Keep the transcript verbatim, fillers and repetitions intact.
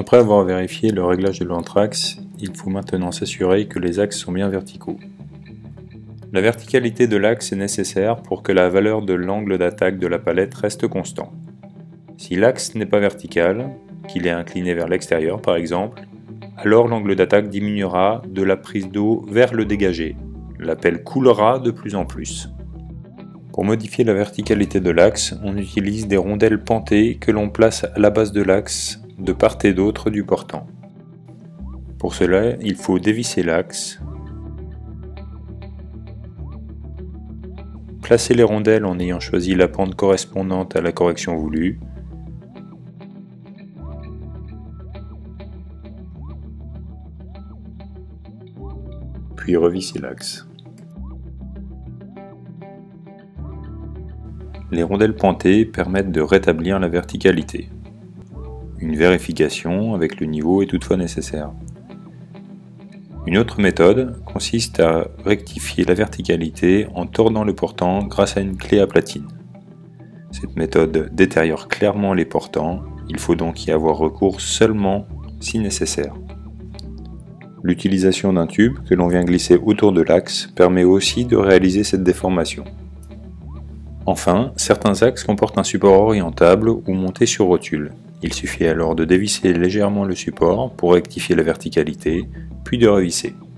Après avoir vérifié le réglage de l'anthrax, il faut maintenant s'assurer que les axes sont bien verticaux. La verticalité de l'axe est nécessaire pour que la valeur de l'angle d'attaque de la palette reste constant. Si l'axe n'est pas vertical, qu'il est incliné vers l'extérieur par exemple, alors l'angle d'attaque diminuera de la prise d'eau vers le dégagé. La pelle coulera de plus en plus. Pour modifier la verticalité de l'axe, on utilise des rondelles pentées que l'on place à la base de l'axe de part et d'autre du portant. Pour cela, il faut dévisser l'axe, placer les rondelles en ayant choisi la pente correspondante à la correction voulue, puis revisser l'axe. Les rondelles pentées permettent de rétablir la verticalité. Une vérification avec le niveau est toutefois nécessaire. Une autre méthode consiste à rectifier la verticalité en tordant le portant grâce à une clé à platine. Cette méthode détériore clairement les portants, il faut donc y avoir recours seulement si nécessaire. L'utilisation d'un tube que l'on vient glisser autour de l'axe permet aussi de réaliser cette déformation. Enfin, certains axes comportent un support orientable ou monté sur rotule. Il suffit alors de dévisser légèrement le support pour rectifier la verticalité, puis de revisser.